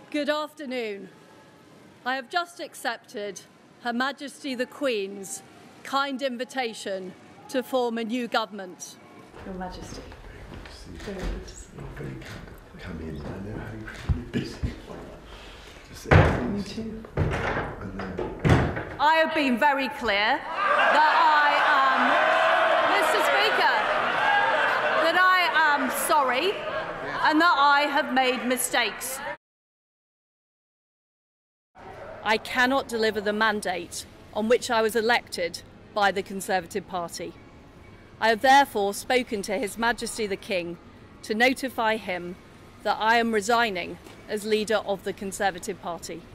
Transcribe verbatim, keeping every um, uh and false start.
Good afternoon. I have just accepted Her Majesty the Queen's kind invitation to form a new government. Your Majesty. Very good to see you. Very kind to come in. I know how incredibly busy you are. Just say Me too. I know. I have been very clear that I am, Mister Speaker, that I am sorry and that I have made mistakes. I cannot deliver the mandate on which I was elected by the Conservative Party. I have therefore spoken to His Majesty the King to notify him that I am resigning as leader of the Conservative Party.